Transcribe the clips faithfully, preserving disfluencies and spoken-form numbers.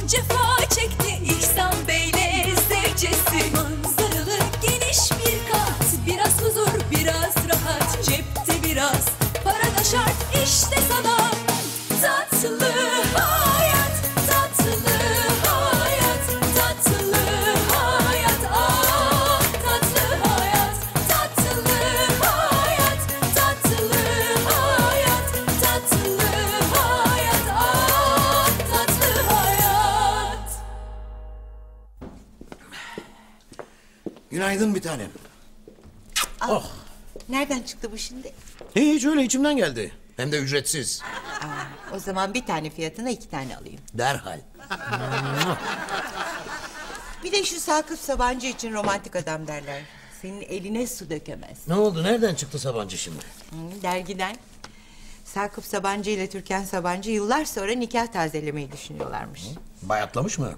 cefa çekti İhsan Bey'le zevcesi. Manzaralı geniş bir kat, biraz huzur biraz rahat, cepte biraz para da şart. İşte sana tatlı hayat, tatlı hayat, tatlı hayat, ah tatlı hayat, tatlı hayat, tatlı hayat, tatlı hayat, ah tatlı hayat. Günaydın bir tanem. Oh. Nereden çıktı bu şimdi? Hiç öyle içimden geldi. Hem de ücretsiz. Aa, o zaman bir tane fiyatına iki tane alayım. Derhal. Bir de şu Sakıp Sabancı için romantik adam derler. Senin eline su dökemez. Ne oldu? Nereden çıktı Sabancı şimdi? Hı, dergiden. Sakıp Sabancı ile Türkan Sabancı yıllar sonra nikah tazelemeyi düşünüyorlarmış. Bayatlamış mı?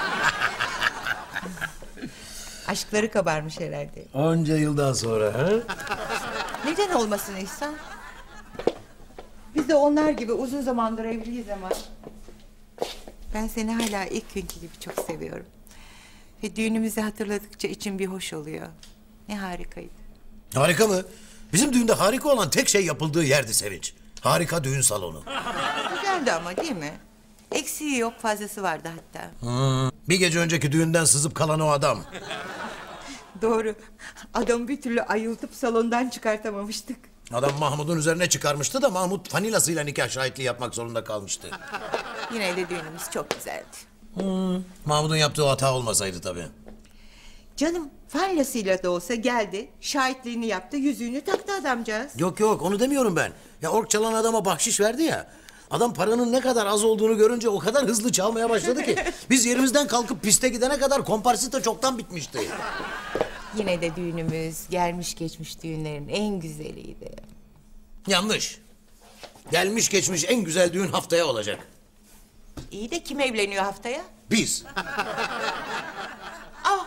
Aşkları kabarmış herhalde. Onca yıldan sonra ha? Neden olmasın İhsan? Biz de onlar gibi uzun zamandır evliyiz ama... Ben seni hala ilk günkü gibi çok seviyorum. Ve düğünümüzü hatırladıkça içim bir hoş oluyor. Ne harikaydı. Harika mı? Bizim düğünde harika olan tek şey yapıldığı yerdi Sevinç. Harika düğün salonu. Güzeldi ama değil mi? Eksiği yok, fazlası vardı hatta. Hmm, bir gece önceki düğünden sızıp kalan o adam. Doğru. Adamı bir türlü ayıltıp salondan çıkartamamıştık. Adam Mahmut'un üzerine çıkarmıştı da Mahmut fanilasıyla nikah şahitliği yapmak zorunda kalmıştı. Yine de düğünümüz çok güzeldi. Hmm, Mahmut'un yaptığı hata olmasaydı tabii. Canım fanilasıyla da olsa geldi, şahitliğini yaptı, yüzüğünü taktı adamcağız. Yok yok onu demiyorum ben. Ya ork çalan adama bahşiş verdi ya. Adam paranın ne kadar az olduğunu görünce o kadar hızlı çalmaya başladı ki... ...biz yerimizden kalkıp piste gidene kadar komparsita çoktan bitmişti. Yine de düğünümüz gelmiş geçmiş düğünlerin en güzeliydi. Yanlış. Gelmiş geçmiş en güzel düğün haftaya olacak. İyi de kim evleniyor haftaya? Biz. Ah!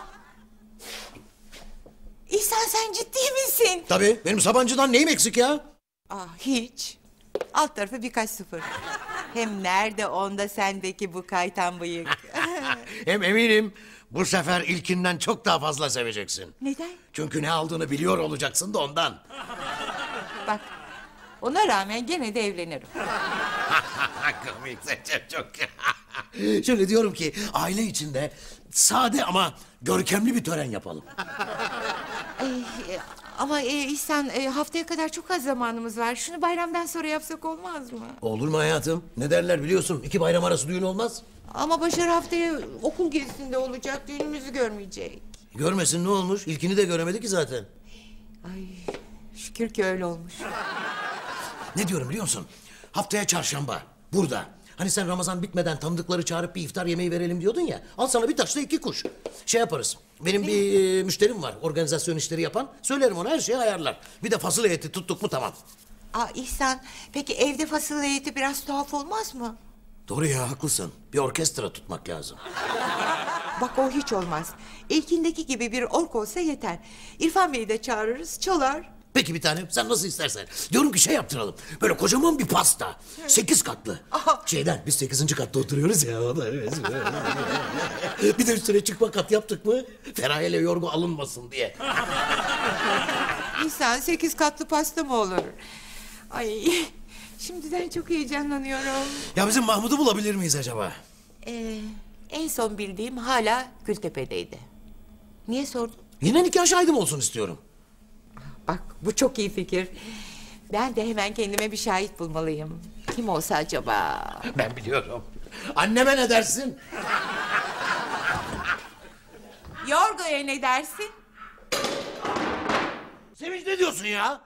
İhsan sen ciddi misin? Tabii benim Sabancı'dan neyim eksik ya? Ah hiç. Alt tarafı birkaç sıfır. Hem nerede onda sendeki bu kaytan bıyık? Hem eminim bu sefer ilkinden çok daha fazla seveceksin. Neden? Çünkü ne aldığını biliyor olacaksın da ondan. Bak ona rağmen gene de evlenirim. Komik çok çok. Şöyle diyorum ki aile içinde sade ama görkemli bir tören yapalım. Ee, ama e, İhsan e, haftaya kadar çok az zamanımız var. Şunu bayramdan sonra yapsak olmaz mı? Olur mu hayatım? Ne derler biliyorsun? İki bayram arası düğün olmaz. Ama Başar haftaya okul gezisinde olacak. Düğünümüzü görmeyecek. Görmesin ne olmuş? İlkini de göremedi ki zaten. Ay şükür ki öyle olmuş. Ne diyorum biliyor musun? Haftaya çarşamba burada. Hani sen Ramazan bitmeden tanıdıkları çağırıp bir iftar yemeği verelim diyordun ya. Al sana bir taşla iki kuş. Şey yaparız. Benim bir e, müşterim var. Organizasyon işleri yapan. Söylerim ona her şeyi ayarlar. Bir de fasulye eti tuttuk mu tamam. Aa İhsan peki evde fasulye eti biraz tuhaf olmaz mı? Doğru ya haklısın. Bir orkestra tutmak lazım. Bak o hiç olmaz. İlkindeki gibi bir ork olsa yeter. İrfan Bey'i de çağırırız çalar. Peki bir tanem sen nasıl istersen. Diyorum ki şey yaptıralım. Böyle kocaman bir pasta. Sekiz katlı. Aha. Şeyden biz sekizinci katta oturuyoruz ya. O da bir de üstüne çıkma kat yaptık mı? Feraye ile yorgu alınmasın diye. İhsan sekiz katlı pasta mı olur? Ay şimdiden çok heyecanlanıyorum. Ya bizim Mahmut'u bulabilir miyiz acaba? Ee, en son bildiğim hala Gültepe'deydi. Niye sordun? Yine nikah şahidim olsun istiyorum. Bak bu çok iyi fikir. Ben de hemen kendime bir şahit bulmalıyım. Kim olsa acaba? Ben biliyorum. Anneme ne dersin? Yorgo'ya ne dersin? Sevinç ne diyorsun ya?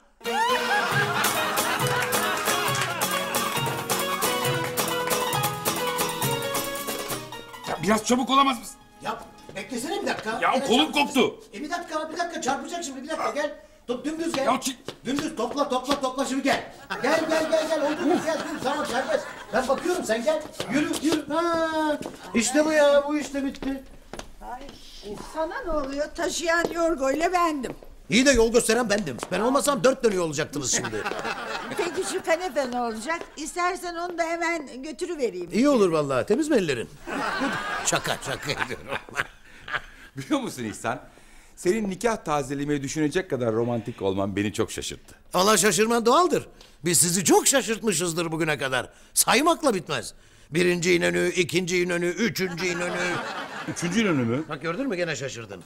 Ya biraz çabuk olamaz mısın? Ya beklesene bir dakika. Ya Gene kolum çarpacak. koptu. E bir dakika bir dakika çarpacak şimdi bir dakika gel. Top, dümdüz gel. Ya çık. Dümdüz topla topla topla şimdi gel. Gel gel gel gel otur gel dur tamam serbest. Ben bakıyorum sen gel. Yürü yürü. Ha, işte bu ya bu işte bitti. Ay, sana ne oluyor? Taşıyan Yorgo ile bendim. İyi de yol gösteren bendim. Ben olmasam dört dönüyor olacaktınız şimdi. Peki Evdeki şu kanepe ne olacak? İstersen onu da hemen götürüvereyim. İyi olur vallahi. Temiz mi ellerin? Şaka şaka ediyorum. Biliyor musun İhsan? Senin nikah tazelemeyi düşünecek kadar romantik olman beni çok şaşırttı. Allah şaşırman doğaldır. Biz sizi çok şaşırtmışızdır bugüne kadar. Saymakla bitmez. Birinci İnönü, ikinci İnönü, üçüncü İnönü. Üçüncü İnönü mü? Bak gördün mü gene şaşırdın.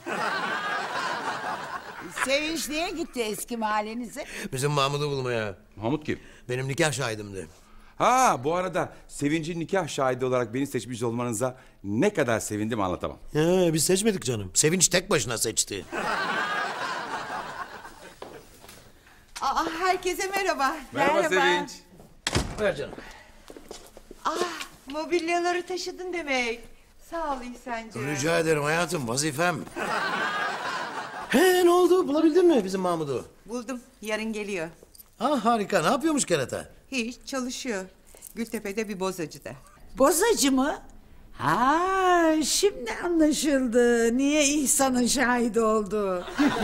Sevinç niye gitti eski mahallenize? Bizim Mahmud'u bulmaya. Mahmut kim? Benim nikah şahidimdi. Ha, bu arada Sevinç'in nikah şahidi olarak beni seçmiş olmanıza ne kadar sevindim anlatamam. He, biz seçmedik canım. Sevinç tek başına seçti. Aa, herkese merhaba. Merhaba, Sevinç. Ver canım. Ah, mobilyaları taşıdın demek. Sağ ol İhsan'cığım. Rica ederim hayatım, vazifem. He, ne oldu? Bulabildin mi bizim Mahmud'u? Buldum, yarın geliyor. Ah harika, ne yapıyormuş kerata? Hiç, çalışıyor. Gültepe'de bir bozacıda. Bozacı mı? Ha, şimdi anlaşıldı. Niye İhsan'ın şahidi oldu?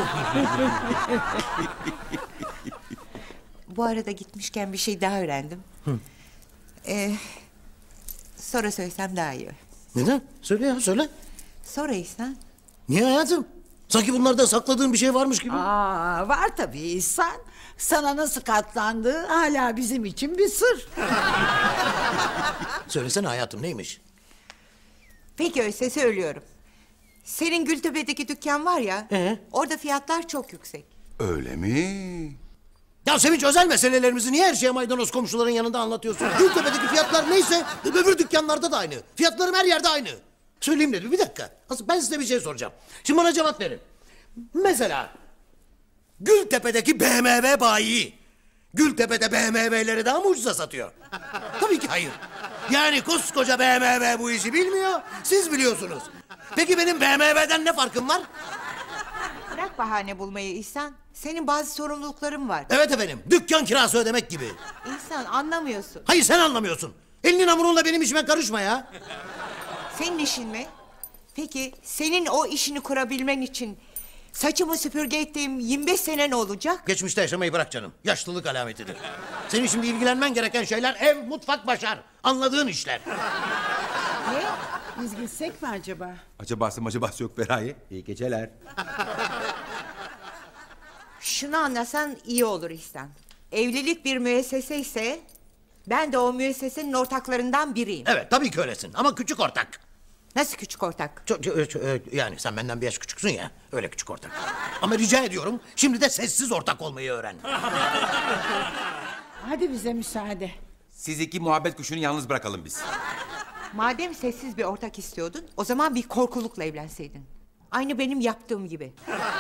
Bu arada gitmişken bir şey daha öğrendim. Ee, sonra söylesem daha iyi. Neden? Söyle ya, söyle. Sonra İhsan. Niye hayatım? Sanki bunlarda sakladığın bir şey varmış gibi. Aa, var tabii İhsan. Sana nasıl katlandığı hala bizim için bir sır. Söylesene hayatım, neymiş? Peki öyleyse söylüyorum. Senin Gültepe'deki dükkan var ya... Ee? Orada fiyatlar çok yüksek. Öyle mi? Ya Sevinç, özel meselelerimizi niye her şeye maydanoz komşuların yanında anlatıyorsun? Gültepe'deki fiyatlar neyse öbür dükkanlarda da aynı. Fiyatlarım her yerde aynı. Söyleyeyim dedim, bir dakika. Asıl ben size bir şey soracağım. Şimdi bana cevap verin. Mesela Gültepe'deki B M W bayi Gültepe'de B M W'leri daha mı ucuza satıyor? Tabii ki hayır. Yani koskoca B M W bu işi bilmiyor, siz biliyorsunuz. Peki benim B M W'den ne farkım var? Bırak bahane bulmayı İhsan. Senin bazı sorumlulukların var. Evet efendim, dükkan kirası ödemek gibi. İhsan, anlamıyorsun. Hayır, sen anlamıyorsun. Elinin hamurunla benim işime karışma ya. Senin işin mi? Peki senin o işini kurabilmen için... saçımı süpürge ettiğim yirmi beş sene ne olacak? Geçmişte yaşamayı bırak canım. Yaşlılık alametidir. Senin şimdi ilgilenmen gereken şeyler ev, mutfak, başar. Anladığın işler. Ne? Biz gitsek mi acaba? Acabası macabası yok Feraye. İyi geceler. Şunu anlasan iyi olur İhsan. Evlilik bir müessese ise... ben de o müessesenin ortaklarından biriyim. Evet, tabii ki öylesin ama küçük ortak. Nasıl küçük ortak? Çok, çok- çok- yani sen benden bir yaş küçüksün ya. Öyle küçük ortak. Ama rica ediyorum şimdi de sessiz ortak olmayı öğren. Hadi bize müsaade. Siz iki muhabbet kuşunu yalnız bırakalım biz. Madem sessiz bir ortak istiyordun... o zaman bir korkulukla evlenseydin. Aynı benim yaptığım gibi.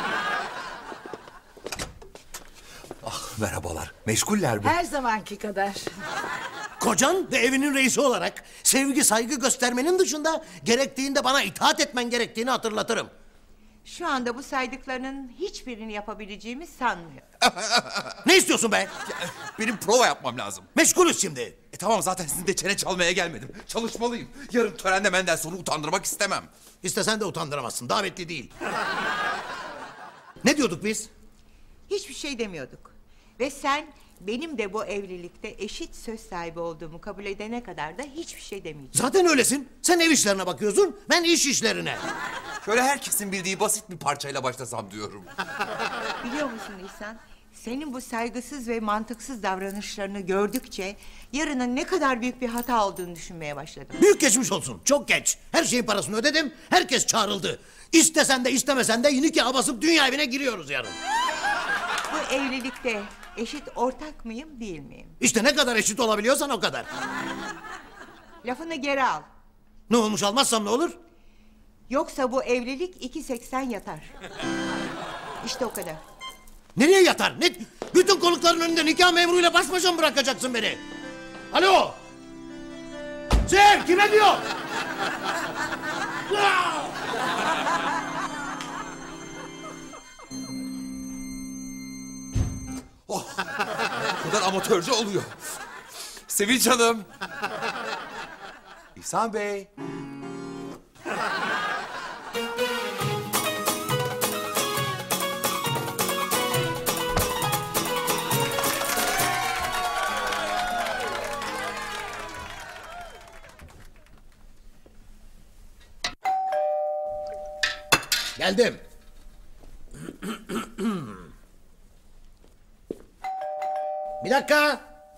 Merhabalar. Meşguller mi? Her zamanki kadar. Kocan ve evinin reisi olarak sevgi saygı göstermenin dışında... gerektiğinde bana itaat etmen gerektiğini hatırlatırım. Şu anda bu saydıklarının hiçbirini yapabileceğimi sanmıyorum. Ne istiyorsun be? Benim prova yapmam lazım. Meşgulüz şimdi. E tamam, zaten sizin de çene çalmaya gelmedim. Çalışmalıyım. Yarın törende benden sonra utandırmak istemem. İstesen de utandıramazsın. Davetli değil. Ne diyorduk biz? Hiçbir şey demiyorduk. Ve sen benim de bu evlilikte eşit söz sahibi olduğumu kabul edene kadar da hiçbir şey demeyeceğim. Zaten öylesin. Sen ev işlerine bakıyorsun, ben iş işlerine. Şöyle herkesin bildiği basit bir parçayla başlasam diyorum. Biliyor musun İhsan? Senin bu saygısız ve mantıksız davranışlarını gördükçe... yarının ne kadar büyük bir hata olduğunu düşünmeye başladım. Büyük geçmiş olsun. Çok geç. Her şeyin parasını ödedim. Herkes çağrıldı. İstesen de istemesen de nikah basıp dünya evine giriyoruz yarın. Bu evlilikte eşit ortak mıyım, değil miyim? İşte ne kadar eşit olabiliyorsan o kadar. Lafını geri al. Ne olmuş, almazsam ne olur? Yoksa bu evlilik iki seksen yatar. İşte o kadar. Nereye yatar? Ne? Bütün konukların önünde nikah memuruyla baş başa mı bırakacaksın beni? Alo! Sev, kime diyor? Oh, bu kadar amatörce oluyor. Sevinç Hanım. İhsan Bey. Geldim. Bir dakika.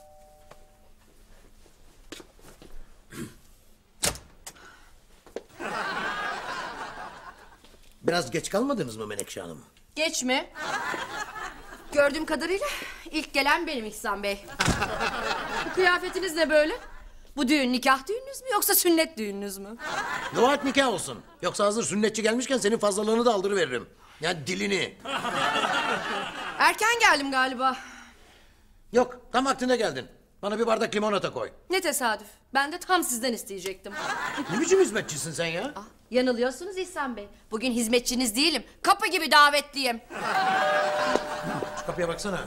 Biraz geç kalmadınız mı Menekşe Hanım? Geç mi? Gördüğüm kadarıyla ilk gelen benim İhsan Bey. Bu kıyafetiniz ne böyle? Bu düğün nikah düğününüz mü yoksa sünnet düğününüz mü? Dua et nikah olsun. Yoksa hazır sünnetçi gelmişken senin fazlalığını da aldırıveririm. Yani dilini. Erken geldim galiba. Yok, tam vaktinde geldin. Bana bir bardak limonata koy. Ne tesadüf. Ben de tam sizden isteyecektim. Ne biçim hizmetçisin sen ya? Ah, yanılıyorsunuz İhsan Bey. Bugün hizmetçiniz değilim. Kapı gibi davetliyim. Şu kapıya baksana.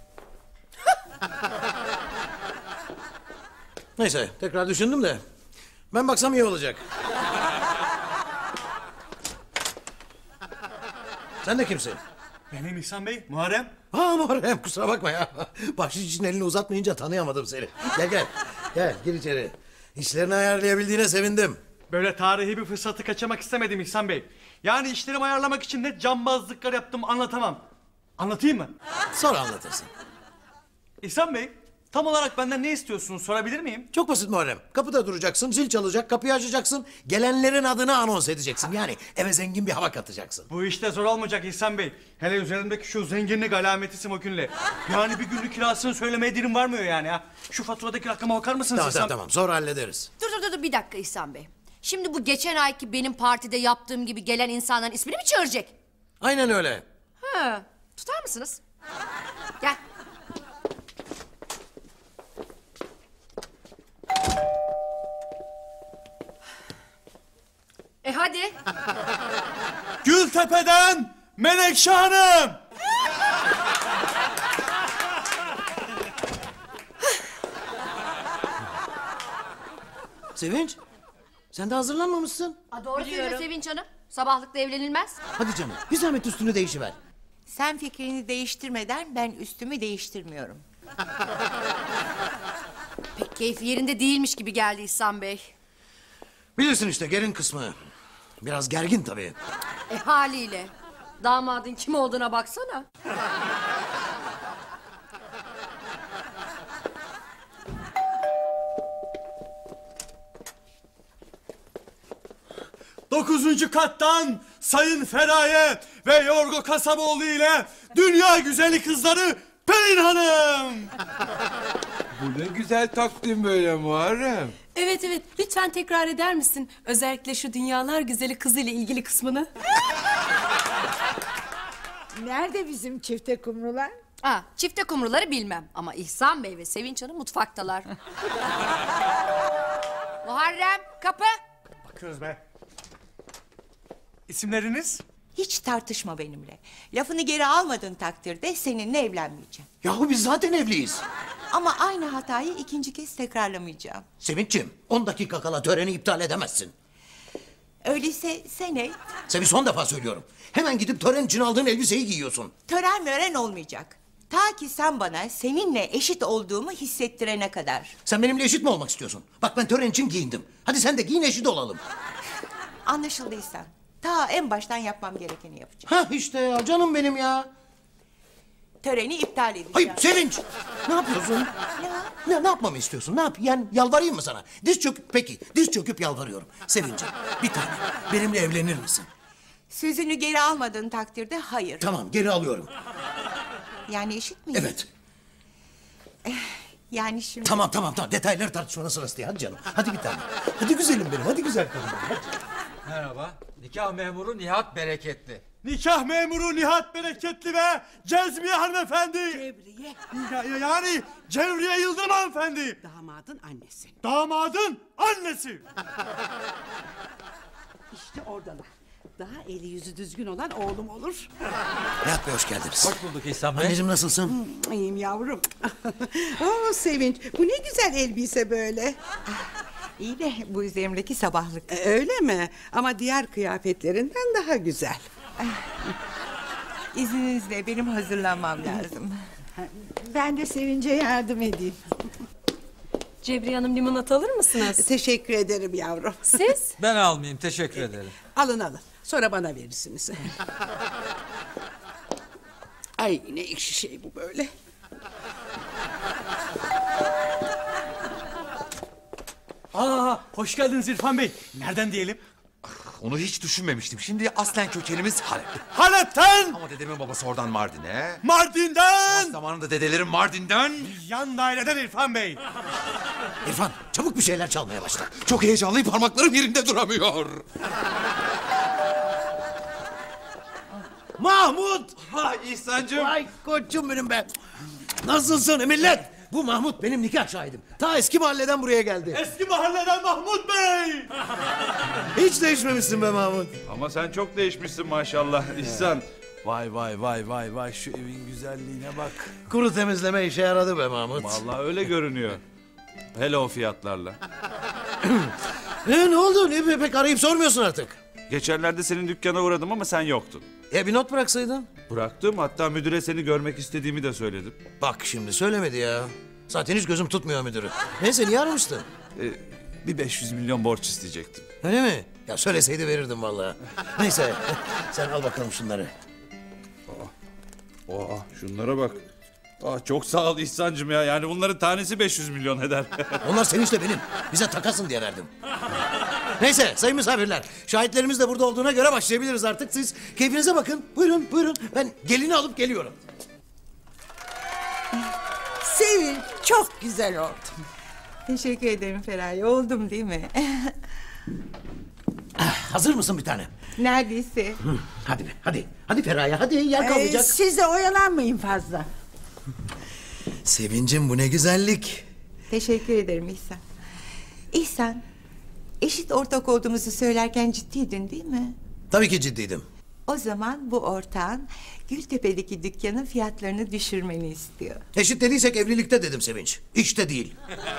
Neyse, tekrar düşündüm de. Ben baksam iyi olacak. Sen de kimsin? Benim İhsan Bey, Muharrem. Ha Muharrem, kusura bakma ya. Bahşiş için elini uzatmayınca tanıyamadım seni. Gel gel. Gel gir içeri. İşlerini ayarlayabildiğine sevindim. Böyle tarihi bir fırsatı kaçırmak istemedim İhsan Bey. Yani işlerimi ayarlamak için ne cambazlıklar yaptım anlatamam. Anlatayım mı? Sonra anlatırsın. İhsan Bey, tam olarak benden ne istiyorsunuz sorabilir miyim? Çok basit Muharrem. Kapıda duracaksın, zil çalacak, kapıyı açacaksın. Gelenlerin adını anons edeceksin. Yani eve zengin bir hava katacaksın. Bu işte zor olmayacak İhsan Bey. Hele üzerimdeki şu zenginlik alameti simokünle. Yani bir günlük kirasını söylemeye dilim varmıyor yani ha. Şu faturadaki rakama bakar mısınız Tamam İhsan? tamam tamam, sonra hallederiz. Dur dur dur bir dakika İhsan Bey. Şimdi bu geçen ayki benim partide yaptığım gibi gelen insanların ismini mi çağıracak? Aynen öyle. Ha, tutar mısınız? Gel. E hadi. Gültepe'den Menekşe Hanım. Sevinç, sen de hazırlanmamışsın. Aa, doğru söylüyor Sevinç Hanım. Sabahlıkla evlenilmez. Hadi canım, bir zahmet üstünü değişiver. Sen fikrini değiştirmeden ben üstümü değiştirmiyorum. Pek keyfi yerinde değilmiş gibi geldi İhsan Bey. Bilirsin işte gelin kısmı. Biraz gergin tabii. E haliyle. Damadın kim olduğuna baksana. Dokuzuncu kattan Sayın Feraye ve Yorgo Kasaboğlu ile dünya güzeli kızları Pelin Hanım. Bu ne güzel takdim böyle Muharrem. Evet evet lütfen tekrar eder misin? Özellikle şu dünyalar güzeli kızıyla ilgili kısmını. Nerede bizim çifte kumrular? Ha, çifte kumruları bilmem ama İhsan Bey ve Sevinç Hanım mutfaktalar. Muharrem kapı. Bakıyoruz be. İsimleriniz? Hiç tartışma benimle. Lafını geri almadığın takdirde seninle evlenmeyeceğim. Yahu biz zaten evliyiz. Ama aynı hatayı ikinci kez tekrarlamayacağım. Sevinç'ciğim, on dakika kala töreni iptal edemezsin. Öyleyse sen et. Seni son defa söylüyorum. Hemen gidip tören için aldığın elbiseyi giyiyorsun. Tören mören olmayacak. Ta ki sen bana seninle eşit olduğumu hissettirene kadar. Sen benimle eşit mi olmak istiyorsun? Bak ben tören için giyindim. Hadi sen de giyin, eşit olalım. Anlaşıldıysa ta en baştan yapmam gerekeni yapacağım. Ha işte ya, canım benim ya. Töreni iptal edeceğim. Hayır Sevinç, ne yapıyorsun? Ya. Ne, ne yapmamı istiyorsun? Ne yap? Yani yalvarayım mı sana? Diz çöküp peki, diz çöküp yalvarıyorum. Sevinç'im, bir tane benimle evlenir misin? Sözünü geri almadığın takdirde hayır. Tamam, geri alıyorum. Yani eşit miyiz? Evet. Yani şimdi... Tamam tamam tamam, detayları tartışmanın sırası değil. Hadi canım, hadi bir tane. Hadi güzelim benim, hadi güzel kadın benim. Hadi. Merhaba. Nikah memuru Nihat Bereketli. Nikah memuru Nihat Bereketli ve Cezmiye hanımefendi. Cevriye, Ya, ya- yani Cevriye Yıldırım hanımefendi. damadın annesi. Damadın annesi. İşte oradalar. Daha eli yüzü düzgün olan oğlum olur. Nihat Bey hoş geldiniz. Hoş bulduk İhsan Bey. Anneciğim nasılsın? İyiyim yavrum. Oo Sevinç, bu ne güzel elbise böyle. İyi de bu üzerimdeki sabahlık. E, öyle mi? Ama diğer kıyafetlerinden daha güzel. İzninizle benim hazırlanmam lazım. Ben de Sevinç'e yardım edeyim. Cebriye Hanım limonata alır mısınız? Teşekkür ederim yavrum. Siz? Ben almayayım, teşekkür ederim. Alın alın. Sonra bana verirsiniz. Ay ne ekşi şey bu böyle. Aa, hoş geldiniz İrfan Bey. Nereden diyelim? Onu hiç düşünmemiştim. Şimdi aslen kökenimiz Halep. Halep'ten! Ama dedemin babası oradan Mardin'e. Mardin'den! Zamanında dedelerim Mardin'den. Yan daireden İrfan Bey. İrfan çabuk bir şeyler çalmaya başla. Çok heyecanlıyım, parmaklarım yerinde duramıyor. Mahmut! Ha İhsan'cığım. Ay koçum benim be. Nasılsın millet? Bu Mahmut benim nikah şahidim. Ta eski mahalleden buraya geldi. Eski mahalleden Mahmut Bey! Hiç değişmemişsin be Mahmut. Ama sen çok değişmişsin maşallah İhsan. Vay vay vay vay vay şu evin güzelliğine bak. Kuru temizleme işe yaradı be Mahmut. Vallahi öyle görünüyor. Hele o fiyatlarla. E, ne oldu? Ne pek arayıp sormuyorsun artık. Geçenlerde senin dükkana uğradım ama sen yoktun. E bir not bıraksaydın. Bıraktım, hatta müdüre seni görmek istediğimi de söyledim. Bak şimdi söylemedi ya. Zaten hiç gözüm tutmuyor müdürü. Neyse niye aramıştın? Ee, bir beş yüz milyon borç isteyecektim. Öyle mi? Ya söyleseydi verirdim vallahi. Neyse sen al bakalım şunları. Oha şunlara bak. Ah, çok sağ ol İhsan'cığım ya. Yani bunların tanesi beş yüz milyon eder. Onlar senin işte benim. Bize takasın diye verdim. Neyse sayın misafirler. Şahitlerimiz de burada olduğuna göre başlayabiliriz artık. Siz keyfinize bakın. Buyurun buyurun. Ben gelini alıp geliyorum. Sevinç çok güzel oldu. Teşekkür ederim Feraye. Oldum değil mi? Hazır mısın bir tane? Neredeyse. Hı, hadi be hadi. Hadi Feraye hadi yer Ee, kalmayacak. siz de oyalanmayın fazla. Sevincim bu ne güzellik. Teşekkür ederim İhsan. İhsan, eşit ortak olduğumuzu söylerken ciddiydin değil mi? Tabii ki ciddiydim. O zaman bu ortağın Gültepe'deki dükkanın fiyatlarını düşürmeni istiyor. Eşit dediysek evlilikte dedim Sevinç. İşte değil.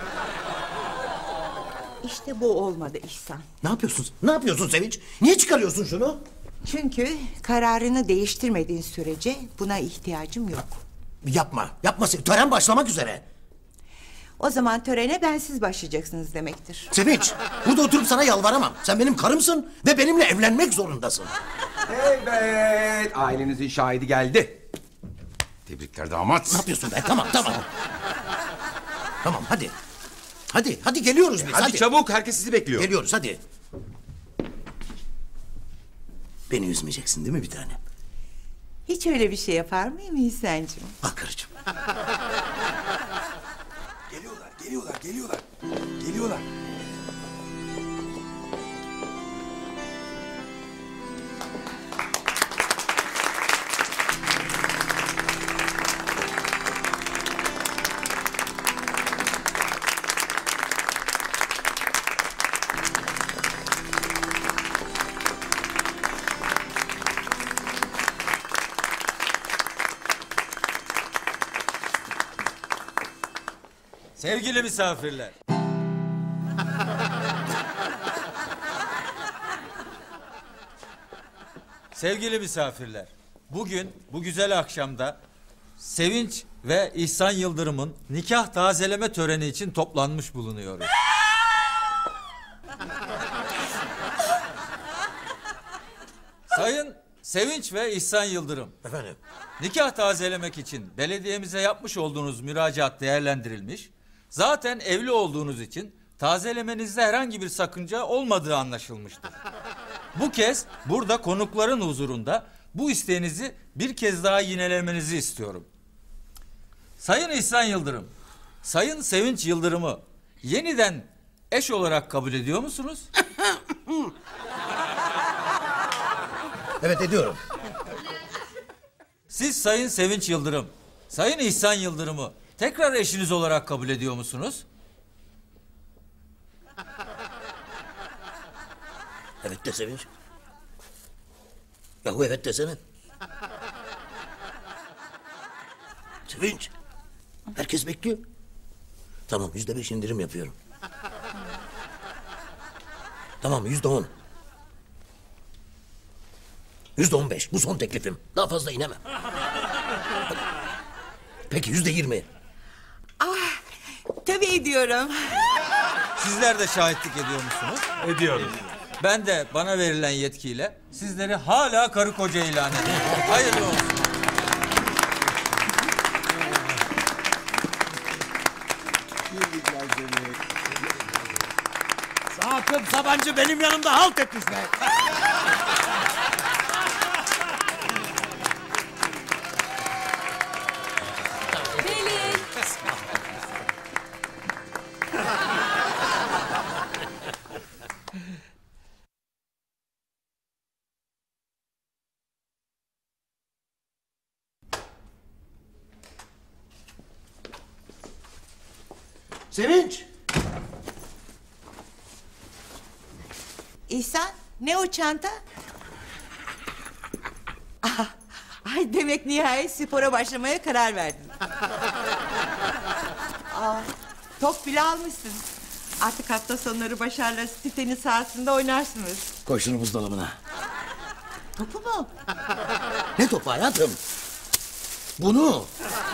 İşte bu olmadı İhsan. Ne yapıyorsun? Ne yapıyorsun Sevinç? Niye çıkarıyorsun şunu? Çünkü kararını değiştirmediğin sürece buna ihtiyacım yok. Yapma. Yapma. Tören başlamak üzere. O zaman törene bensiz başlayacaksınız demektir. Sevinç, burada oturup sana yalvaramam. Sen benim karımsın ve benimle evlenmek zorundasın. Evet, ailenizin şahidi geldi. Tebrikler damat. Ne yapıyorsun be? Tamam, tamam. Tamam, hadi. Hadi, hadi geliyoruz biz. Hadi, Hadi çabuk, herkes sizi bekliyor. Geliyoruz, hadi. Beni üzmeyeceksin değil mi bir tanem? Hiç öyle bir şey yapar mıyım İhsan'cığım? Bak karıcığım. Geliyorlar, geliyorlar, geliyorlar. Geliyorlar. Sevgili misafirler. Sevgili misafirler. Bugün bu güzel akşamda Sevinç ve İhsan Yıldırım'ın nikah tazeleme töreni için toplanmış bulunuyoruz. Sayın Sevinç ve İhsan Yıldırım. Efendim? Nikah tazelemek için belediyemize yapmış olduğunuz müracaat değerlendirilmiş. Zaten evli olduğunuz için tazelemenizde herhangi bir sakınca olmadığı anlaşılmıştır. Bu kez burada konukların huzurunda bu isteğinizi bir kez daha yinelemenizi istiyorum. Sayın İhsan Yıldırım, Sayın Sevinç Yıldırım'ı yeniden eş olarak kabul ediyor musunuz? Evet ediyorum. Siz Sayın Sevinç Yıldırım, Sayın İhsan Yıldırım'ı tekrar eşiniz olarak kabul ediyor musunuz? Evet de Sevinç. Yahu evet desene. Sevinç. Herkes bekliyor. Tamam yüzde beş indirim yapıyorum. Tamam yüzde on. Yüzde on beş. Bu son teklifim. Daha fazla inemem. Peki yüzde yirmi. Ah, tabii ediyorum. Sizler de şahitlik ediyor musunuz? Ediyorum. Ben de bana verilen yetkiyle sizleri hala karı koca ilan ediyorum. Hayırlı olsun. Sakıp Sabancı benim yanımda halt etmiş be. Pelin. Sevinç. İhsan, ne o çanta? Ah, ay demek nihayet spora başlamaya karar verdin. Aa, top bile almışsın. Artık hafta sonları Başar'la sitenin sahasında oynarsınız. Koy şunu buzdolabına. Topu mu? Ne topu hayatım? Bunu.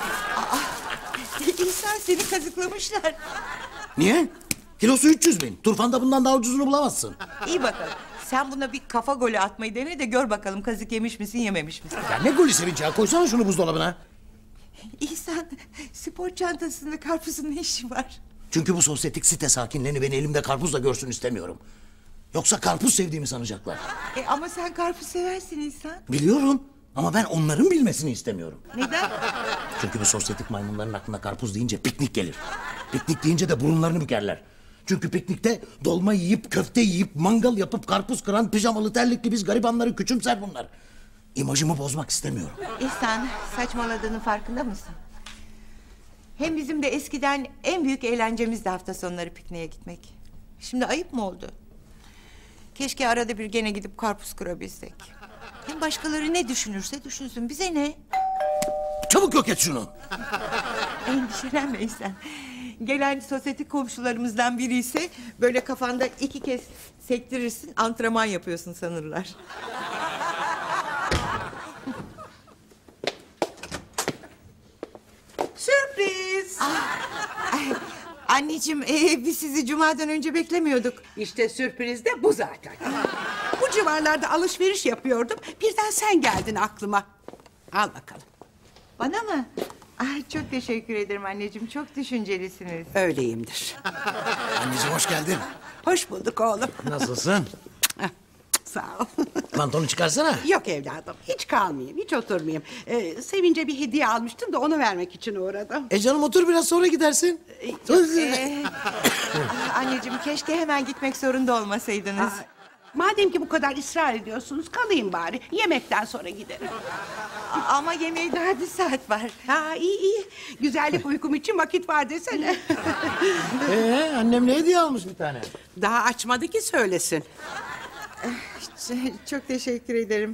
İhsan, seni kazıklamışlar. Niye? Kilosu üç yüz bin. Turfanda bundan daha ucuzunu bulamazsın. İyi bakalım. Sen buna bir kafa golü atmayı dene de gör bakalım kazık yemiş misin yememiş misin? Ya ne golü Sevinç ya? Koysana şunu buzdolabına. İhsan, spor çantasında karpuzun ne işi var? Çünkü bu sosyetik site sakinlerini beni elimde karpuzla görsün istemiyorum. Yoksa karpuz sevdiğimi sanacaklar. E, ama sen karpuz seversin İhsan. Biliyorum ama ben onların bilmesini istemiyorum. Neden? Çünkü bu sosyetik maymunların aklına karpuz deyince piknik gelir. Piknik deyince de burunlarını bükerler. Çünkü piknikte dolma yiyip, köfte yiyip, mangal yapıp karpuz kıran pijamalı terlikli biz garibanları küçümser bunlar. İmajımı bozmak istemiyorum. İhsan, saçmaladığının farkında mısın? Hem bizim de eskiden en büyük eğlencemizdi hafta sonları pikniğe gitmek. Şimdi ayıp mı oldu? Keşke arada bir gene gidip karpuz kırabilsek. Hem başkaları ne düşünürse düşünsün, bize ne? Çabuk yok et şunu. Endişelenme İhsan. Gelen sosyetik komşularımızdan biri ise böyle kafanda iki kez sektirirsin, antrenman yapıyorsun sanırlar. Sürpriz. Ay, anneciğim, e, biz sizi cumadan önce beklemiyorduk. İşte sürpriz de bu zaten. Bu civarlarda alışveriş yapıyordum. Birden sen geldin aklıma. Al bakalım. Bana mı? Ay, çok teşekkür ederim anneciğim. Çok düşüncelisiniz. Öyleyimdir. Anneciğim hoş geldin. Hoş bulduk oğlum. Nasılsın? Sağ ol. Pantolonu çıkarsana. Yok evladım, hiç kalmayayım, hiç oturmayayım. Ee, Sevinç'e bir hediye almıştım da onu vermek için uğradım. E canım otur biraz sonra gidersin. Ee, ah, anneciğim, keşke hemen gitmek zorunda olmasaydınız. Aa, madem ki bu kadar ısrar ediyorsunuz, kalayım bari. Yemekten sonra giderim. A- Ama yemeğe daha bir saat var. Ha iyi iyi. Güzellik uykum için vakit var desene. Ee, annem ne hediye almış bir tane? Daha açmadı ki söylesin. Çok teşekkür ederim.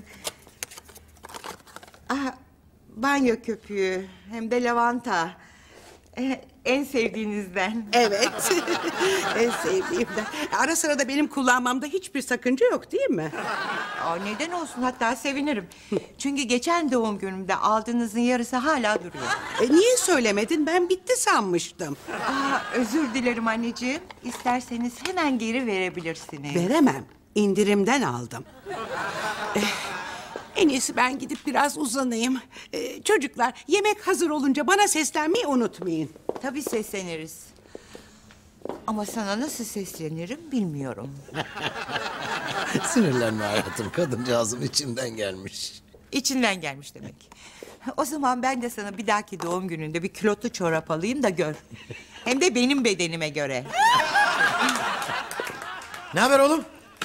Ah, banyo köpüğü, hem de lavanta. Ee, en sevdiğinizden. Evet. En sevdiğimden. Ara sıra da benim kullanmamda hiçbir sakınca yok değil mi? Aa, neden olsun, hatta sevinirim. Çünkü geçen doğum günümde aldığınızın yarısı hala duruyor. E, niye söylemedin? Ben bitti sanmıştım. Aa, özür dilerim anneciğim. İsterseniz hemen geri verebilirsiniz. Veremem. İndirimden aldım. Eh, en iyisi ben gidip biraz uzanayım. Eh, çocuklar, yemek hazır olunca bana seslenmeyi unutmayın. Tabii sesleniriz. Ama sana nasıl seslenirim bilmiyorum. Sinirlenme hayatım. Kadıncağızın içinden gelmiş. İçinden gelmiş demek. O zaman ben de sana bir dahaki doğum gününde bir külotlu çorap alayım da gör. Hem de benim bedenime göre. Ne haber oğlum?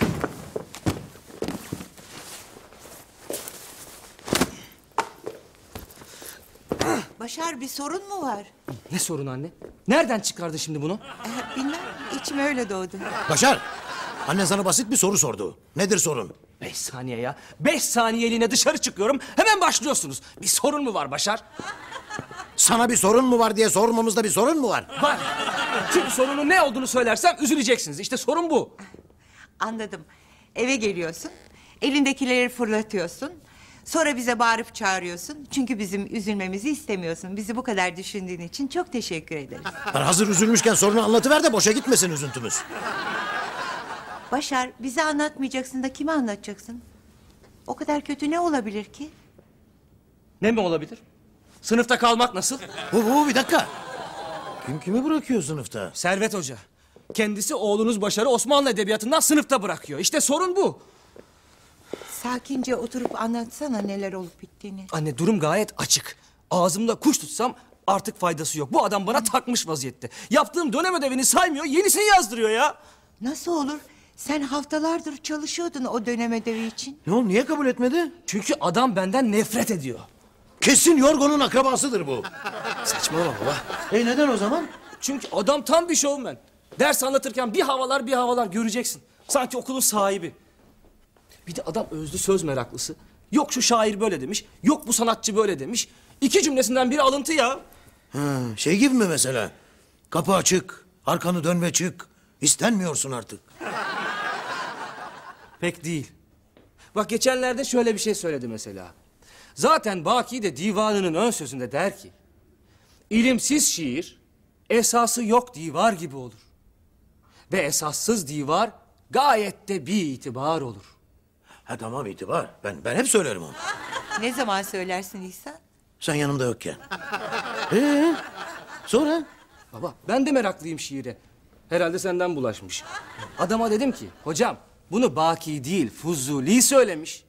Başar, bir sorun mu var? Ne sorun anne? Nereden çıkardı şimdi bunu? Ee, bilmem, içime öyle doğdu. Başar, annen sana basit bir soru sordu. Nedir sorun? Beş saniye ya. Beş saniyeliğine dışarı çıkıyorum. Hemen başlıyorsunuz. Bir sorun mu var Başar? Sana bir sorun mu var diye sormamızda bir sorun mu var? Var. Çünkü sorunun ne olduğunu söylersem üzüleceksiniz. İşte sorun bu. Anladım. Eve geliyorsun, elindekileri fırlatıyorsun. Sonra bize bağırıp çağırıyorsun. Çünkü bizim üzülmemizi istemiyorsun. Bizi bu kadar düşündüğün için çok teşekkür ederiz. Hani hazır üzülmüşken sorunu anlatıver de boşa gitmesin üzüntümüz. Başar, bize anlatmayacaksın da kime anlatacaksın? O kadar kötü ne olabilir ki? Ne mi olabilir? Sınıfta kalmak nasıl? Bu, bu bir dakika. Kim kimi bırakıyor sınıfta? Servet Hoca. Kendisi oğlunuz Başar'ı Osmanlı Edebiyatı'ndan sınıfta bırakıyor. İşte sorun bu. Sakince oturup anlatsana neler olup bittiğini. Anne durum gayet açık. Ağzımda kuş tutsam artık faydası yok. Bu adam bana takmış vaziyette. Yaptığım dönem ödevini saymıyor, yenisini yazdırıyor ya. Nasıl olur? Sen haftalardır çalışıyordun o dönem ödevi için. Ne oldu, niye kabul etmedi? Çünkü adam benden nefret ediyor. Kesin Yorgo'nun akrabasıdır bu. Saçmalama baba. E neden o zaman? Çünkü adam tam bir şovmen. Ders anlatırken bir havalar bir havalar göreceksin. Sanki okulun sahibi. Bir de adam özlü söz meraklısı. Yok şu şair böyle demiş, yok bu sanatçı böyle demiş. İki cümlesinden biri alıntı ya. Ha, şey gibi mi mesela? Kapı açık, arkanı dön ve çık. İstenmiyorsun artık. Pek değil. Bak geçenlerde şöyle bir şey söyledi mesela. Zaten Baki de divanının ön sözünde der ki... ...ilimsiz şiir esası yok divar gibi olur. Ve esassız divar gayet de bir itibar olur. Ha tamam, itibar. Ben ben hep söylerim onu. Ne zaman söylersin İhsan? Sen yanımda yokken. Ee, sonra? Baba ben de meraklıyım şiire. Herhalde senden bulaşmış. Adama dedim ki hocam bunu Baki değil Fuzuli söylemiş.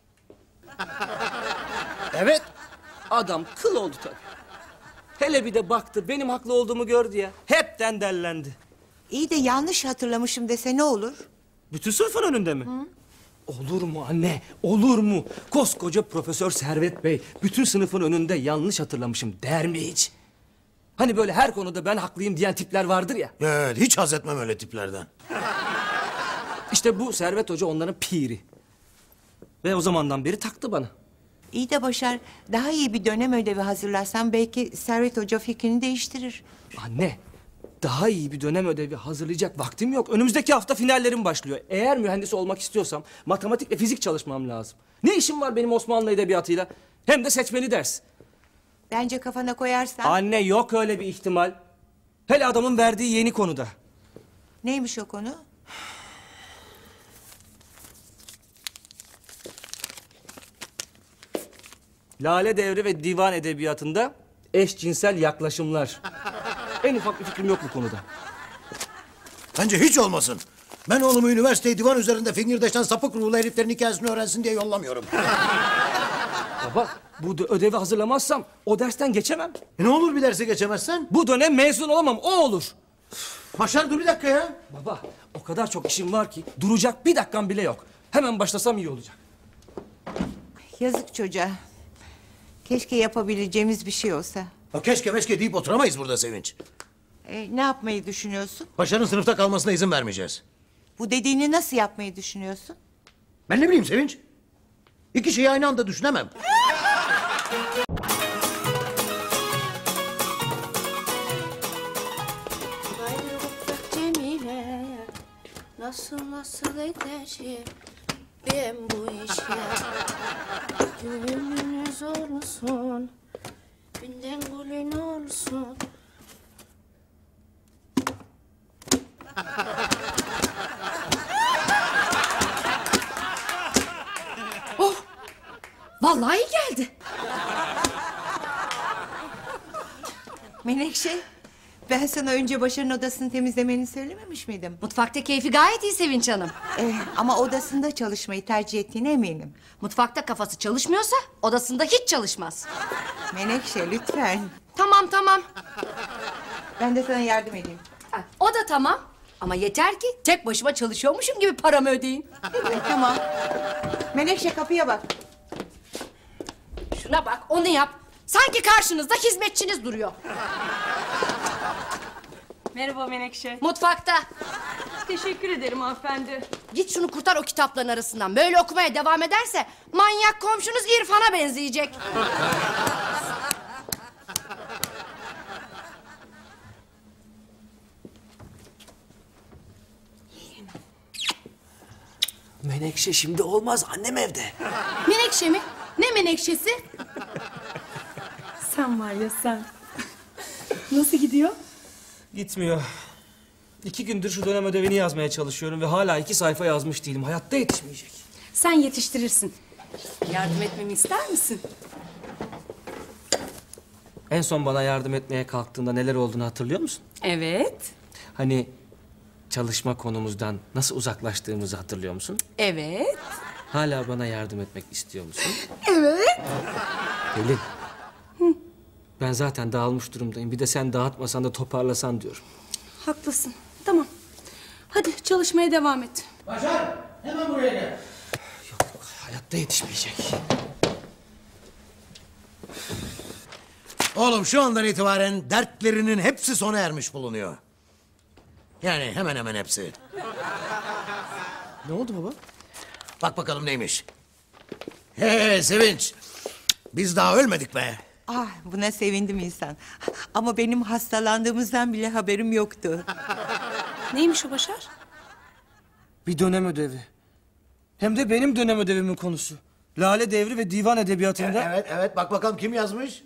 Evet. Adam kıl oldu tabii. Hele bir de baktı benim haklı olduğumu gördü ya. Hepten dellendi. İyi de yanlış hatırlamışım dese ne olur? Bütün sınıfın önünde mi? Hı? Olur mu anne? Olur mu? Koskoca Profesör Servet Bey bütün sınıfın önünde yanlış hatırlamışım der mi hiç? Hani böyle her konuda ben haklıyım diyen tipler vardır ya. Evet, hiç haz etmem öyle tiplerden. İşte bu Servet Hoca onların piri. Ve o zamandan beri taktı bana. İyi de Başar, daha iyi bir dönem ödevi hazırlarsan belki Servet Hoca fikrini değiştirir. Anne, daha iyi bir dönem ödevi hazırlayacak vaktim yok. Önümüzdeki hafta finallerim başlıyor. Eğer mühendis olmak istiyorsam matematik ve fizik çalışmam lazım. Ne işim var benim Osmanlı Edebiyatı'yla? Hem de seçmeli ders. Bence kafana koyarsan... Anne yok öyle bir ihtimal. Hele adamın verdiği yeni konuda. Neymiş o konu? Lale Devri ve Divan Edebiyatı'nda eşcinsel yaklaşımlar. En ufak bir fikrim yok bu konuda. Bence hiç olmasın. Ben oğlumu üniversiteye divan üzerinde fingirdeşten sapık ruhlu heriflerin hikayesini öğrensin diye yollamıyorum. Baba bu ödevi hazırlamazsam o dersten geçemem. E ne olur bir dersi geçemezsen? Bu dönem mezun olamam, o olur. Başar dur bir dakika ya. Baba o kadar çok işim var ki duracak bir dakikam bile yok. Hemen başlasam iyi olacak. Yazık çocuğa. Keşke yapabileceğimiz bir şey olsa. Ha, keşke meşke deyip oturamayız burada Sevinç. E, ne yapmayı düşünüyorsun? Başar'ın sınıfta kalmasına izin vermeyeceğiz. Bu dediğini nasıl yapmayı düşünüyorsun? Ben ne bileyim Sevinç. İki şeyi aynı anda düşünemem. Cemile, nasıl nasıl edeceğim ben bu işe? Gönlünüz olsun, günden gülün olsun. Oh, vallahi iyi geldi. Menekşe, ben sana önce Başar'ın odasını temizlemeni söylememiş miydim? Mutfakta keyfi gayet iyi Sevinç Hanım. Ee, ama odasında çalışmayı tercih ettiğine eminim. Mutfakta kafası çalışmıyorsa odasında hiç çalışmaz. Menekşe lütfen. Tamam tamam. Ben de sana yardım edeyim. Ha, o da tamam. Ama yeter ki tek başıma çalışıyormuşum gibi paramı ödeyin. Ay, tamam. Menekşe kapıya bak. Şuna bak, onu yap. Sanki karşınızda hizmetçiniz duruyor. Merhaba Menekşe. Mutfakta. Teşekkür ederim hanımefendi. Git şunu kurtar o kitapların arasından. Böyle okumaya devam ederse manyak komşunuz İrfan'a benzeyecek. Menekşe şimdi olmaz, annem evde. Menekşe mi? Ne menekşesi? Sen var ya sen. Nasıl gidiyor? Gitmiyor. İki gündür şu dönem ödevini yazmaya çalışıyorum ve hala iki sayfa yazmış değilim. Hayatta yetişmeyecek. Sen yetiştirirsin. Yardım etmemi ister misin? En son bana yardım etmeye kalktığında neler olduğunu hatırlıyor musun? Evet. Hani çalışma konumuzdan nasıl uzaklaştığımızı hatırlıyor musun? Evet. Hala bana yardım etmek istiyor musun? Evet. Pelin. Ben zaten dağılmış durumdayım. Bir de sen dağıtmasan da toparlasan diyorum. Haklısın. Tamam. Hadi çalışmaya devam et. Başar, hemen buraya gel. Hayatta yetişmeyecek. Oğlum şu andan itibaren dertlerinin hepsi sona ermiş bulunuyor. Yani hemen hemen hepsi. Ne oldu baba? Bak bakalım neymiş. He Sevinç. Biz daha ölmedik be. Ah, buna sevindim insan. Ama benim hastalandığımızdan bile haberim yoktu. Neymiş o Başar? Bir dönem ödevi. Hem de benim dönem ödevimin konusu. Lale Devri ve Divan Edebiyatı'nda... Evet evet bak bakalım kim yazmış?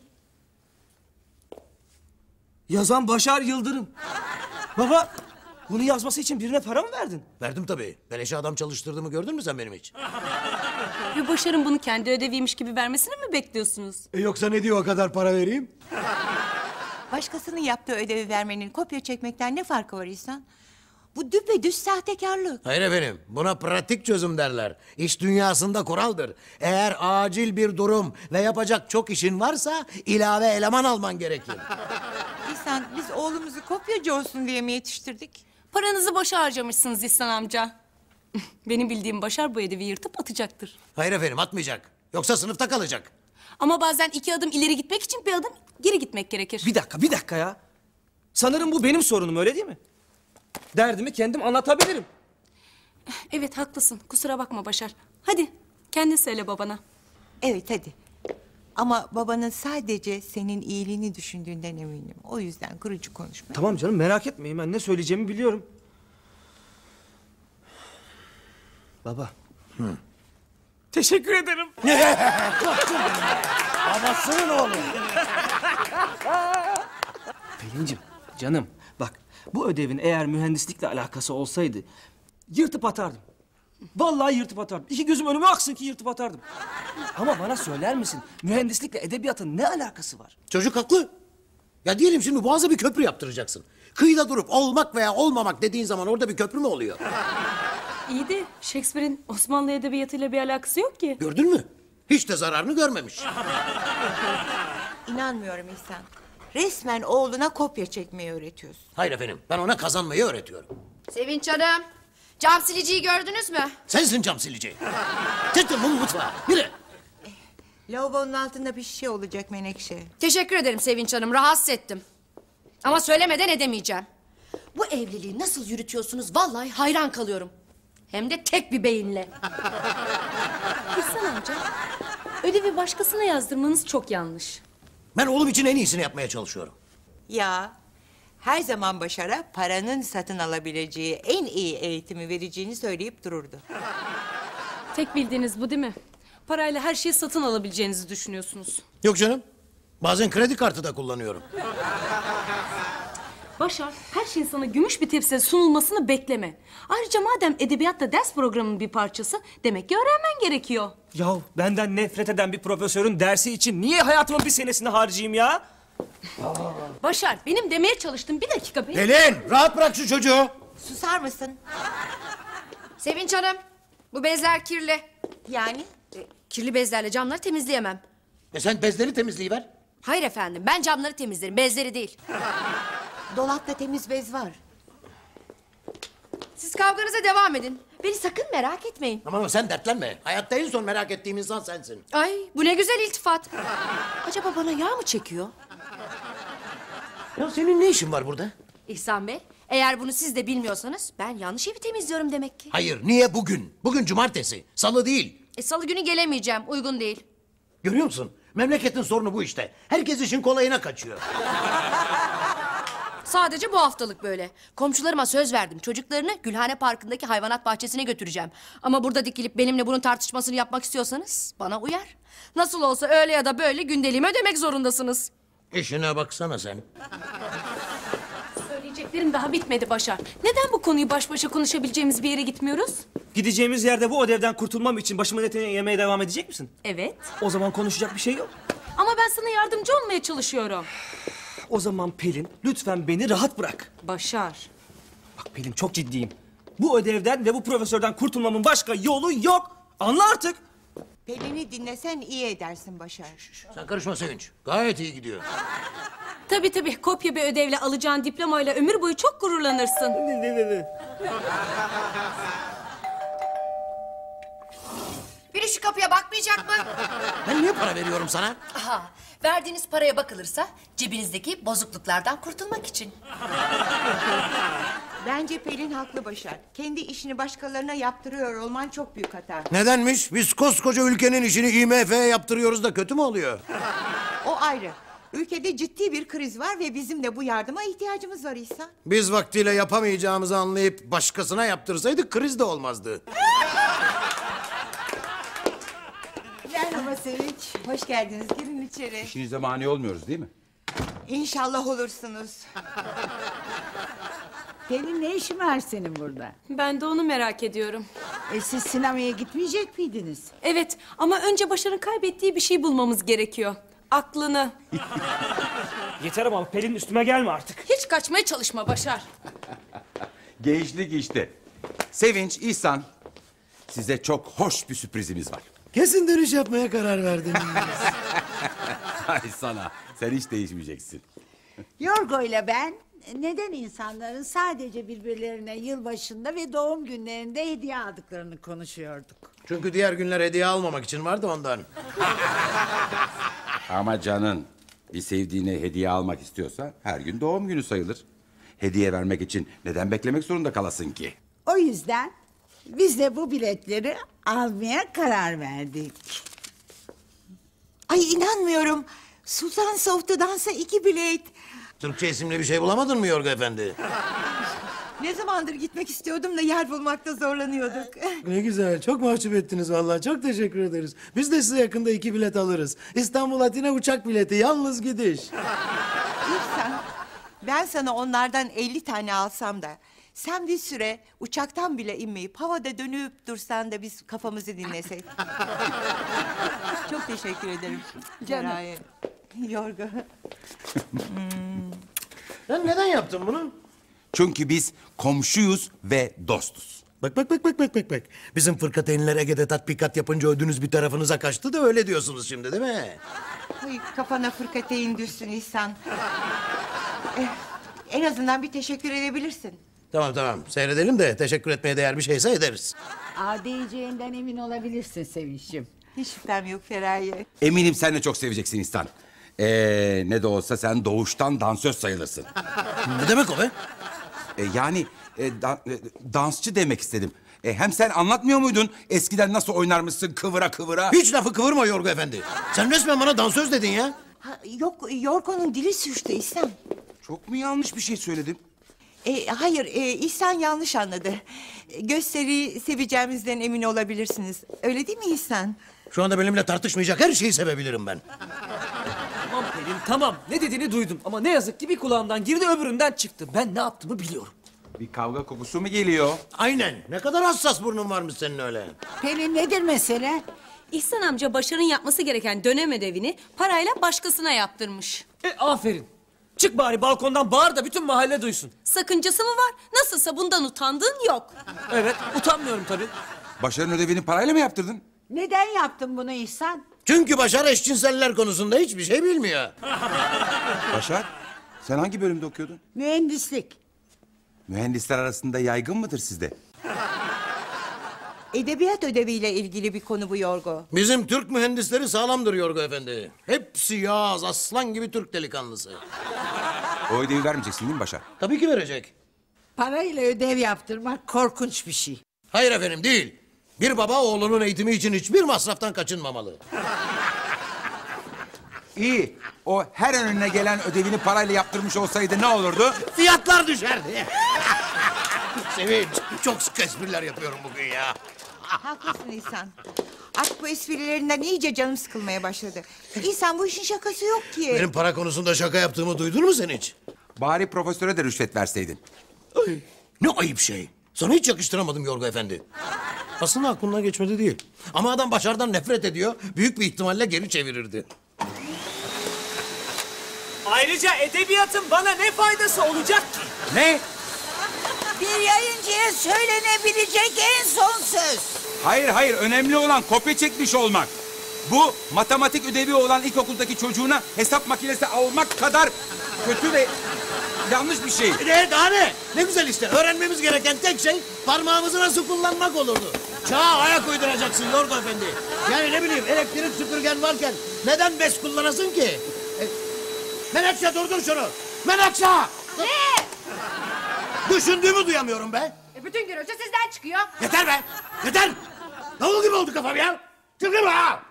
Yazan Başar Yıldırım. Baba, bunu yazması için birine para mı verdin? Verdim tabii. Beleşe adam çalıştırdığımı gördün mü sen benim hiç? Ve Başar'ın bunu kendi ödeviymiş gibi vermesini mi bekliyorsunuz? E yoksa ne diyor o kadar para vereyim? Başkasının yaptığı ödevi vermenin kopya çekmekten ne farkı var İhsan? Bu düpedüz sahtekarlık. Hayır efendim, buna pratik çözüm derler. İş dünyasında kuraldır. Eğer acil bir durum ve yapacak çok işin varsa ilave eleman alman gerekir. İhsan, biz oğlumuzu kopyacı olsun diye mi yetiştirdik? Paranızı boşa harcamışsınız İhsan amca. Benim bildiğim Başar bu ödevi yırtıp atacaktır. Hayır efendim, atmayacak. Yoksa sınıfta kalacak. Ama bazen iki adım ileri gitmek için bir adım geri gitmek gerekir. Bir dakika, bir dakika ya. Sanırım bu benim sorunum, öyle değil mi? Derdimi kendim anlatabilirim. Evet, haklısın. Kusura bakma Başar. Hadi kendin söyle babana. Evet, hadi. Ama babanın sadece senin iyiliğini düşündüğünden eminim. O yüzden kırıcı konuşma. Tamam canım, merak etmeyin. Ben ne söyleyeceğimi biliyorum. Baba. Hı. Teşekkür ederim. Babasının oğlu. Pelin'cim, canım bak, bu ödevin eğer mühendislikle alakası olsaydı yırtıp atardım. Vallahi yırtıp atardım. İki gözüm önüme aksın ki yırtıp atardım. Ama bana söyler misin, mühendislikle edebiyatın ne alakası var? Çocuk haklı. Ya diyelim şimdi Boğaz'a bir köprü yaptıracaksın. Kıyıda durup olmak veya olmamak dediğin zaman orada bir köprü mü oluyor? İyi de Shakespeare'in Osmanlı edebiyatıyla bir alakası yok ki. Gördün mü? Hiç de zararını görmemiş. İnanmıyorum İhsan. Resmen oğluna kopya çekmeyi öğretiyorsun. Hayır efendim, ben ona kazanmayı öğretiyorum. Sevinç Hanım, cam siliciyi gördünüz mü? Sensin cam silici. Çıktın bunu mutfağa. Yürü. Lavabonun altında bir şey olacak Menekşe. Teşekkür ederim Sevinç Hanım, rahatsız ettim. Ama söylemeden edemeyeceğim. Bu evliliği nasıl yürütüyorsunuz vallahi hayran kalıyorum. Hem de tek bir beyinle. İhsan amca, ödevi başkasına yazdırmanız çok yanlış. Ben oğlum için en iyisini yapmaya çalışıyorum. Ya, her zaman Başar'a paranın satın alabileceği en iyi eğitimi vereceğini söyleyip dururdu. Tek bildiğiniz bu değil mi? Parayla her şeyi satın alabileceğinizi düşünüyorsunuz. Yok canım. Bazen kredi kartı da kullanıyorum. Başar, her şeyin sana gümüş bir tepside sunulmasını bekleme. Ayrıca madem edebiyat da ders programının bir parçası, demek ki öğrenmen gerekiyor. Yahu benden nefret eden bir profesörün dersi için niye hayatımın bir senesini harcayayım ya? Başar, benim demeye çalıştım. Bir dakika be. Pelin, rahat bırak şu çocuğu. Susar mısın? Sevinç Hanım, bu bezler kirli. Yani? E, kirli bezlerle camları temizleyemem. E sen bezleri temizleyiver. Hayır efendim, ben camları temizlerim, bezleri değil. Dolapta temiz bez var. Siz kavganıza devam edin. Beni sakın merak etmeyin. Ama sen dertlenme. Hayatta en son merak ettiğim insan sensin. Ay, bu ne güzel iltifat. Acaba bana yağ mı çekiyor? Ya senin ne işin var burada? İhsan Bey, eğer bunu siz de bilmiyorsanız ben yanlış evi temizliyorum demek ki. Hayır, niye bugün? Bugün cumartesi, salı değil. E, salı günü gelemeyeceğim, uygun değil. Görüyor musun? Memleketin sorunu bu işte. Herkes işin kolayına kaçıyor. Sadece bu haftalık böyle. Komşularıma söz verdim. Çocuklarını Gülhane Parkı'ndaki hayvanat bahçesine götüreceğim. Ama burada dikilip benimle bunun tartışmasını yapmak istiyorsanız bana uyar. Nasıl olsa öyle ya da böyle gündeliğimi ödemek zorundasınız. İşine baksana sen. Söyleyecek Söyleyeceklerim daha bitmedi Başar. Neden bu konuyu baş başa konuşabileceğimiz bir yere gitmiyoruz? Gideceğimiz yerde bu ödevden kurtulmam için başımın etini yemeye devam edecek misin? Evet. O zaman konuşacak bir şey yok. Ama ben sana yardımcı olmaya çalışıyorum. O zaman Pelin lütfen beni rahat bırak. Başar. Bak Pelin çok ciddiyim. Bu ödevden ve bu profesörden kurtulmamın başka yolu yok. Anla artık. Pelin'i dinlesen iyi edersin Başar. Sen karışma Sevinç. Gayet iyi gidiyor. Tabii tabii kopya bir ödevle alacağın diplomayla ömür boyu çok gururlanırsın. Biri şu kapıya bakmayacak mı? Ben niye para veriyorum sana? Aha, verdiğiniz paraya bakılırsa cebinizdeki bozukluklardan kurtulmak için. Bence Pelin haklı Başar. Kendi işini başkalarına yaptırıyor olman çok büyük hata. Nedenmiş? Biz koskoca ülkenin işini I M F'ye yaptırıyoruz da kötü mü oluyor? O ayrı. Ülkede ciddi bir kriz var ve bizim de bu yardıma ihtiyacımız var İhsan. Biz vaktiyle yapamayacağımızı anlayıp başkasına yaptırsaydık kriz de olmazdı. Merhaba Sevinç. Hoş geldiniz. Girin içeri. İşinize mani olmuyoruz değil mi? İnşallah olursunuz. Pelin ne işin var senin burada? Ben de onu merak ediyorum. E siz sinemaya gitmeyecek miydiniz? Evet ama önce Başar'ın kaybettiği bir şey bulmamız gerekiyor. Aklını. Yeter ama Pelin üstüme gelme artık. Hiç kaçmaya çalışma Başar. Gençlik işte. Sevinç, İhsan, size çok hoş bir sürprizimiz var. Kesin dönüş yapmaya karar verdim. Ay sana, sen hiç değişmeyeceksin. Yorgo ile ben neden insanların sadece birbirlerine yılbaşında ve doğum günlerinde hediye aldıklarını konuşuyorduk. Çünkü diğer günler hediye almamak için vardı ondan. Ama canın bir sevdiğine hediye almak istiyorsa her gün doğum günü sayılır. Hediye vermek için neden beklemek zorunda kalasın ki? O yüzden biz de bu biletleri almaya karar verdik. Ay inanmıyorum. Sultan Soft'u dansa iki bilet. Türkçe isimli bir şey bulamadın mı Yorgo Efendi? Ne zamandır gitmek istiyordum da yer bulmakta zorlanıyorduk. Ne güzel, çok mahcup ettiniz vallahi. Çok teşekkür ederiz. Biz de size yakında iki bilet alırız. İstanbul Atina uçak bileti, yalnız gidiş. İhsan, ben sana onlardan elli tane alsam da... sen bir süre uçaktan bile inmeyip havada dönüp dursan da biz kafamızı dinlesek. Çok teşekkür ederim. Canım. Feraye. Yorgo. Sen neden yaptın bunu? Çünkü biz komşuyuz ve dostuz. Bak bak bak bak bak bak bak. Bizim fırkateynler Ege'de tatbikat yapınca ödünüz bir tarafınıza kaçtı da öyle diyorsunuz şimdi değil mi? Ay, kafana fırkateyn düşsün İhsan. Eh, en azından bir teşekkür edebilirsin. Tamam tamam seyredelim de teşekkür etmeye değer bir şeyse ederiz. Aa, diyeceğinden emin olabilirsin Sevinç'im. Hiç şüphem yok Feraye. Eminim sen de çok seveceksin İhsan. Ee, ne de olsa sen doğuştan dansöz sayılırsın. Ne demek o be? Ee, yani e, da- e, dansçı demek istedim. E, hem sen anlatmıyor muydun eskiden nasıl oynarmışsın kıvıra kıvıra? Hiç lafı kıvırma Yorgo Efendi. Sen resmen bana dansöz dedin ya. Ha, yok Yorgo'nun dili sürçtü İhsan. Çok mu yanlış bir şey söyledim? E, hayır e, İhsan yanlış anladı. E, Gösteriyi seveceğimizden emin olabilirsiniz. Öyle değil mi İhsan? Şu anda benimle tartışmayacak her şeyi sevebilirim ben. Tamam Pelin tamam. Ne dediğini duydum ama ne yazık ki bir kulağımdan girdi öbüründen çıktı. Ben ne yaptığımı biliyorum. Bir kavga kokusu mu geliyor? Aynen. Ne kadar hassas burnun varmış senin öyle. Pelin nedir mesele? İhsan amca Başar'ın yapması gereken dönem ödevini parayla başkasına yaptırmış. E aferin. Çık bari balkondan bağır da bütün mahalle duysun. Sakıncası mı var? Nasılsa bundan utandığın yok. Evet utanmıyorum tabii. Başarın ödevini parayla mı yaptırdın? Neden yaptın bunu İhsan? Çünkü Başar eşcinseller konusunda hiçbir şey bilmiyor. Başar, sen hangi bölümde okuyordun? Mühendislik. Mühendisler arasında yaygın mıdır sizde? Edebiyat ödeviyle ilgili bir konu bu Yorgo. Bizim Türk mühendisleri sağlamdır Yorgo Efendi. Hepsi yağız, aslan gibi Türk delikanlısı. O ödevi vermeyeceksin değil mi Başar? Tabii ki verecek. Parayla ödev yaptırmak korkunç bir şey. Hayır efendim değil. Bir baba oğlunun eğitimi için hiçbir masraftan kaçınmamalı. İyi. O her önüne gelen ödevini parayla yaptırmış olsaydı ne olurdu? Fiyatlar düşerdi. Sevinç, çok sık espriler yapıyorum bugün ya. Haklısın İhsan. Artık bu esprilerinden iyice canım sıkılmaya başladı. İhsan bu işin şakası yok ki. Benim para konusunda şaka yaptığımı duydun mu sen hiç? Bari profesöre de rüşvet verseydin. Ay, ne ayıp şey. Sana hiç yakıştıramadım Yorgo Efendi. Aslında aklımdan geçmedi değil. Ama adam Başar'dan nefret ediyor. Büyük bir ihtimalle geri çevirirdi. Ayrıca edebiyatın bana ne faydası olacak ki? Ne? Bir yayıncıya söylenebilecek en son söz. Hayır hayır, önemli olan kopya çekmiş olmak. Bu matematik ödevi olan ilkokuldaki çocuğuna hesap makinesi almak kadar kötü ve yanlış bir şey. Ne daha ne? Ne güzel işte. Öğrenmemiz gereken tek şey parmağımızı nasıl kullanmak olurdu. Çağa ayak uyduracaksın Yorgo Efendi. Yani ne bileyim, elektrik süpürgen varken neden bez kullanasın ki? E, Menekşe durdur şunu. Menekşe! Ne? Düşündüğümü duyamıyorum be. E bütün gürültü sizden çıkıyor. Yeter be! Yeter! Davul gibi oldu kafam ya. Çıkın ha!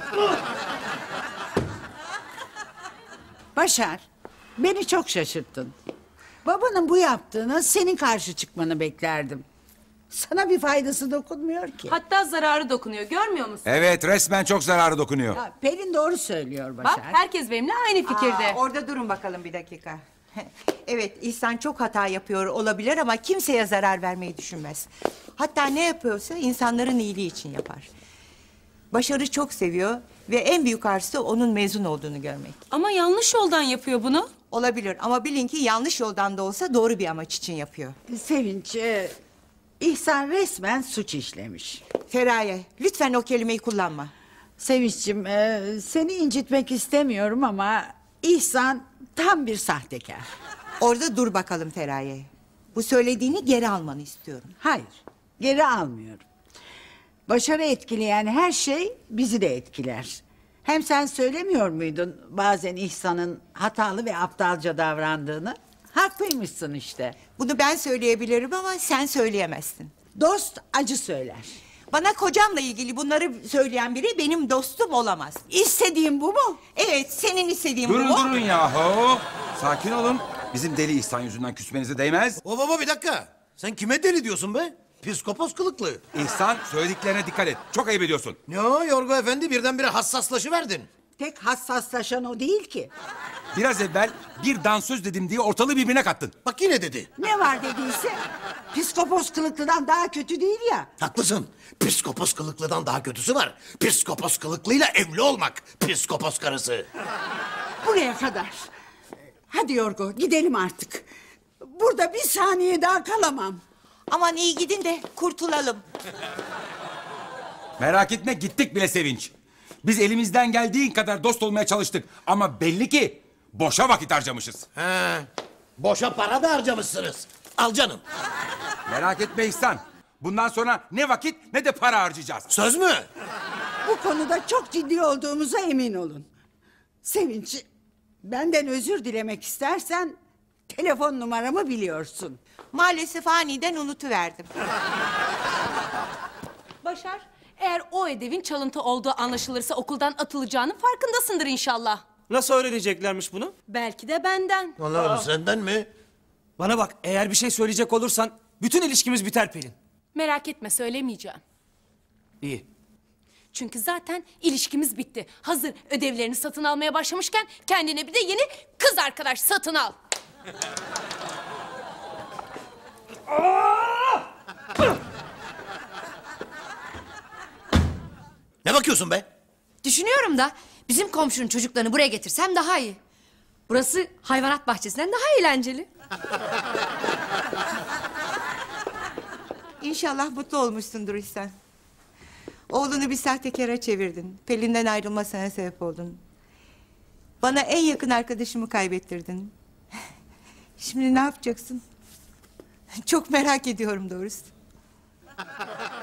Başar, beni çok şaşırttın. Babanın bu yaptığına senin karşı çıkmanı beklerdim. Sana bir faydası dokunmuyor ki. Hatta zararı dokunuyor, görmüyor musun? Evet, resmen çok zararı dokunuyor. Ya, Pelin doğru söylüyor Başar. Bak herkes benimle aynı fikirde. Aa, orada durun bakalım bir dakika. Evet, İhsan çok hata yapıyor olabilir ama kimseye zarar vermeyi düşünmez. Hatta ne yapıyorsa insanların iyiliği için yapar. Başar'ı çok seviyor ve en büyük arzusu onun mezun olduğunu görmek. Ama yanlış yoldan yapıyor bunu. Olabilir ama bilin ki yanlış yoldan da olsa doğru bir amaç için yapıyor. Sevinç, e, İhsan resmen suç işlemiş. Feraye, lütfen o kelimeyi kullanma. Sevinç'cim, e, seni incitmek istemiyorum ama İhsan tam bir sahtekar. Orada dur bakalım Feraye. Bu söylediğini geri almanı istiyorum. Hayır, geri almıyorum. Başarı etkileyen her şey bizi de etkiler. Hem sen söylemiyor muydun bazen İhsan'ın hatalı ve aptalca davrandığını? Haklıymışsın işte. Bunu ben söyleyebilirim ama sen söyleyemezsin. Dost acı söyler. Bana kocamla ilgili bunları söyleyen biri benim dostum olamaz. İstediğin bu mu? Evet, senin istediğin Durun bu mu? durun yahu. Sakin olun. Bizim deli İhsan yüzünden küsmenize değmez. O baba bir dakika. Sen kime deli diyorsun be? Psikopos kılıklı. İhsan, söylediklerine dikkat et. Çok ayıp ediyorsun. Ne o Yorgo Efendi, birdenbire hassaslaşıverdin. Tek hassaslaşan o değil ki. Biraz evvel bir dansöz dedim diye ortalığı birbirine kattın. Bak yine dedi. Ne var dediyse psikopos kılıklıdan daha kötü değil ya. Haklısın. Psikopos kılıklıdan daha kötüsü var. Psikopos kılıklıyla evli olmak. Psikopos karısı. Buraya kadar. Hadi Yorgo gidelim artık. Burada bir saniye daha kalamam. Aman iyi gidin de kurtulalım. Merak etme, gittik bile Sevinç. Biz elimizden geldiği kadar dost olmaya çalıştık. Ama belli ki boşa vakit harcamışız. He. Boşa para da harcamışsınız. Al canım. Merak etme İhsan. Bundan sonra ne vakit ne de para harcayacağız. Söz mü? Bu konuda çok ciddi olduğumuza emin olun. Sevinç, benden özür dilemek istersen telefon numaramı biliyorsun. Maalesef aniden unutuverdim. Başar, eğer o ödevin çalıntı olduğu anlaşılırsa okuldan atılacağının farkındasındır inşallah. Nasıl öğreneceklermiş bunu? Belki de benden. Allah'ım senden mi? Bana bak, eğer bir şey söyleyecek olursan bütün ilişkimiz biter Pelin. Merak etme, söylemeyeceğim. İyi. Çünkü zaten ilişkimiz bitti. Hazır ödevlerini satın almaya başlamışken kendine bir de yeni kız arkadaş satın al. Ne bakıyorsun be? Düşünüyorum da bizim komşunun çocuklarını buraya getirsem daha iyi. Burası hayvanat bahçesinden daha eğlenceli. İnşallah mutlu olmuşsundur İhsan. Oğlunu bir sahtekara çevirdin. Pelin'den ayrılmasına sebep oldun. Bana en yakın arkadaşımı kaybettirdin. Şimdi ne yapacaksın? Çok merak ediyorum doğrusu.